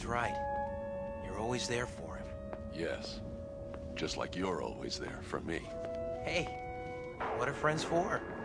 right. You're always there for him. Yes. Just like you're always there for me. Hey, what are friends for?